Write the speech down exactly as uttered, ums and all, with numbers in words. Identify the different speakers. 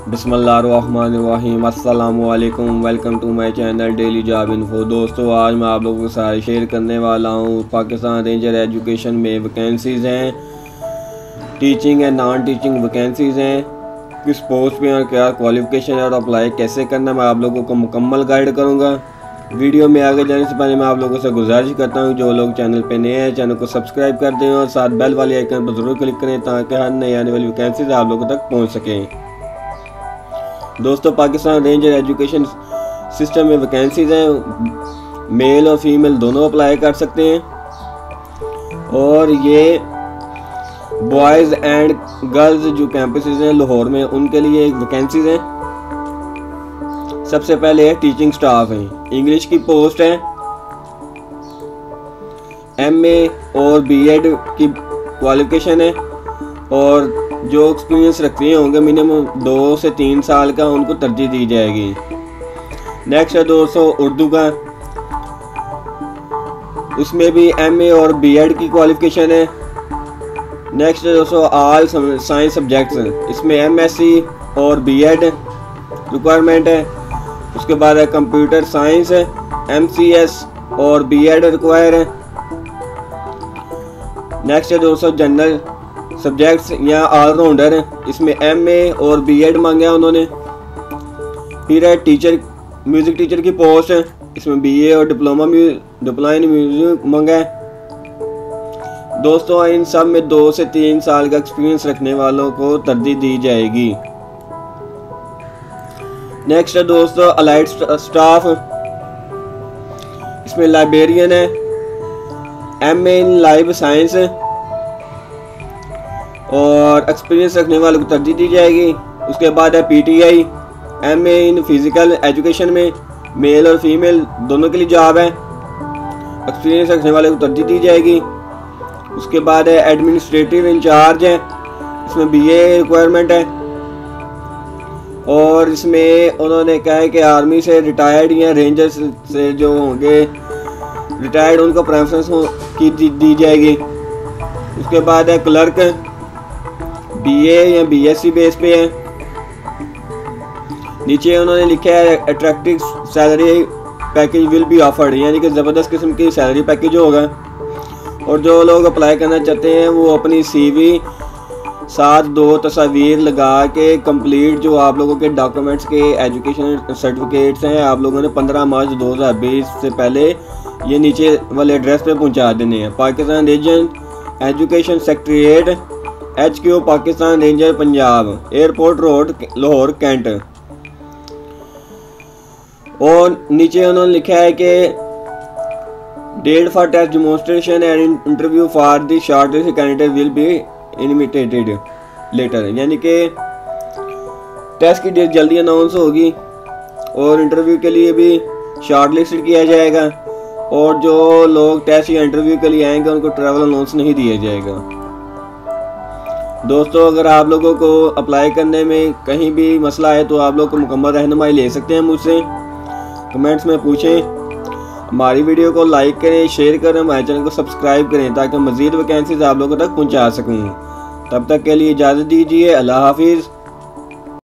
Speaker 1: बिस्मिल्लाहिर्रहमानिर्रहीम अस्सलामुअलैकुम। Welcome to my channel daily job info. दोस्तों, आज मैं आप लोगों के साथ शेयर करने वाला हूँ पाकिस्तान रेंजर एजुकेशन में वैकेंसीज़ हैं, teaching and non teaching vacancies हैं, किस पोस्ट पे और क्या क्वालिफ़िकेशन है और अप्लाई कैसे करना, मैं आप लोगों को मुकम्मल गाइड करूँगा। वीडियो में आगे जाने से पहले मैं आप लोगों से गुजारिश करता हूँ, जो लोग चैनल पे नए हैं चैनल को सब्सक्राइब कर दें और साथ बेल वाली आइकन पर ज़रूर क्लिक करें ताकि हर नई आने वाली वैकेंसीज आप लोगों तक पहुँच सकें। दोस्तों, पाकिस्तान रेंजर एजुकेशन सिस्टम में वैकेंसीज हैं, मेल और फीमेल दोनों अप्लाई कर सकते हैं और ये बॉयज़ एंड गर्ल्स जो कैंपसेस हैं लाहौर में उनके लिए एक वैकेंसीज हैं। सबसे पहले है टीचिंग स्टाफ है, इंग्लिश की पोस्ट है, एमए और बीएड की क्वालिफिकेशन है और जो एक्सपीरियंस रखते होंगे मिनिमम दो से तीन साल का उनको तरजीह दी जाएगी। नेक्स्ट है दोस्तों उर्दू का, उसमें भी एमए और बीएड की क्वालिफिकेशन है। नेक्स्ट है दोस्तों ऑल साइंस सब्जेक्ट्स, इसमें एमएससी और बीएड रिक्वायरमेंट है। उसके बाद है कंप्यूटर साइंस, एमसीएस और बीएड रिक्वायर है। नेक्स्ट है दोस्तों जनरल सब्जेक्ट्स या ऑलराउंडर, इसमें एमए और बीएड मांगा उन्होंने। फिर है टीचर, म्यूज़िक टीचर की पोस्ट है, इसमें बीए और डिप्लोमा डिप्लोमा इन म्यूजिक मांगा है। दोस्तों, इन सब में दो से तीन साल का एक्सपीरियंस रखने वालों को तरजीह दी जाएगी। नेक्स्ट है दोस्तों अलाइड स्टाफ, इसमें लाइब्रेरियन है, एमए इन लाइव साइंस और एक्सपीरियंस रखने वालों को तरजीह दी जाएगी। उसके बाद है PTI, MA in physical education में मेल और फीमेल दोनों के लिए जॉब है, एक्सपीरियंस रखने वाले को तरजीह दी जाएगी। उसके बाद है एडमिनिस्ट्रेटिव इंचार्ज है, इसमें बीए रिक्वायरमेंट है और इसमें उन्होंने कहा है कि आर्मी से रिटायर्ड या रेंजर्स से जो होंगे रिटायर्ड उनको प्रेफरेंस की दी, दी जाएगी। उसके बाद है क्लर्क, बीए या बीएससी बेस पे है। नीचे उन्होंने लिखा है attractive salary package will be offered, यानी कि ज़बरदस्त किस्म की सैलरी पैकेज होगा। और जो लोग अप्लाई करना चाहते हैं वो अपनी सीवी साथ दो तस्वीर लगा के कंप्लीट जो आप लोगों के डॉक्यूमेंट्स के एजुकेशन सर्टिफिकेट्स हैं आप लोगों ने पंद्रह मार्च दो हज़ार बीस से पहले ये नीचे वाले एड्रेस पे पहुंचा देने हैं। Pakistan ranger education secretariat, H Q Pakistan ranger Punjab, airport road Lahore cantt. और नीचे उन्होंने लिखा है कि date for test demonstration and interview for the shortlist candidate will be invitated letter, यानी कि टेस्ट की डेट जल्दी अनाउंस होगी और इंटरव्यू के लिए भी शॉर्टलिस्ट किया जाएगा और जो लोग टेस्ट या इंटरव्यू के लिए आएंगे उनको ट्रैवल अनाउंस नहीं दिया जाएगा। दोस्तों, अगर आप लोगों को अप्लाई करने में कहीं भी मसला है तो आप लोग को मुकम्मल रहनुमाई ले सकते हैं मुझसे, कमेंट्स में पूछें। हमारी वीडियो को लाइक करें, शेयर करें, हमारे चैनल को सब्सक्राइब करें ताकि मज़ीद वैकेंसीज आप लोगों तक पहुंचा सकूं। तब तक के लिए इजाज़त दीजिए। अल्लाह हाफिज़।